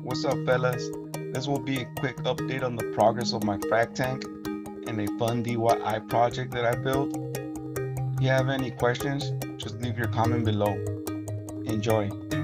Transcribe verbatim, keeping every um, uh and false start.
What's up, fellas? This will be a quick update on the progress of my frac tank and a fun D I Y project that I built. If you have any questions, just leave your comment below. Enjoy.